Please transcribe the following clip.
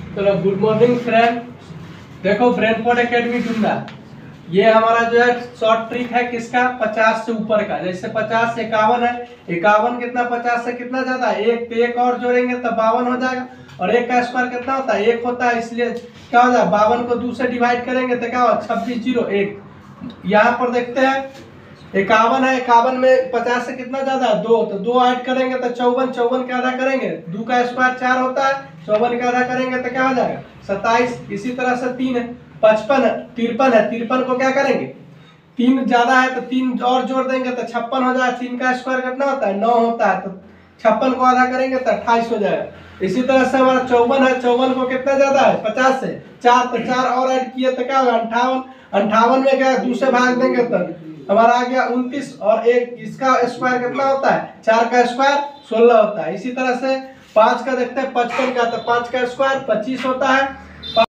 चलो good morning friend. देखो ब्रेनफोर्ड academy Dumra, ये हमारा जो है शॉर्ट ट्रिक है किसका, 50 से ऊपर का। जैसे 50 से 51 है, 51 कितना 50 से कितना ज्यादा है, एक, तो एक और जोड़ेंगे तो 52 हो जाएगा। और एक का स्क्वायर कितना होता है, एक होता है, इसलिए क्या हो जाए 52 को 2 से डिवाइड करेंगे तो क्या होगा 26 0 1। यहाँ पर देखते हैं 51 है, 51 में 50 से कितना ज्यादा है 2, तो 2 ऐड करेंगे तो 54, 54 का आधा करेंगे 2 का स्क्वायर 4 होता है, 54 का आधा करेंगे तो क्या हो जाएगा 27। इसी तरह से 3 है, 55 है, 53 है, 53 को क्या करेंगे 3 ज्यादा है तो 3 और जोड़ देंगे तो 56 हो जाएगा। 3 का स्क्वायर कितना होता है 9 होता है, तो 56 को आधा करेंगे तो 28 हो जाएगा। इसी तरह से हमारा 54 है, 54 को कितना ज्यादा है 50 से 4, तो 4 और ऐड किए तो क्या होगा 58। 58 में क्या 2 से भाग देंगे तो हमारा आ गया 29, और एक इसका स्क्वायर कितना होता है 4 का स्क्वायर 16 होता है। इसी तरह से 5 का देखते हैं 55 का, तो 5 का स्क्वायर 25 होता है,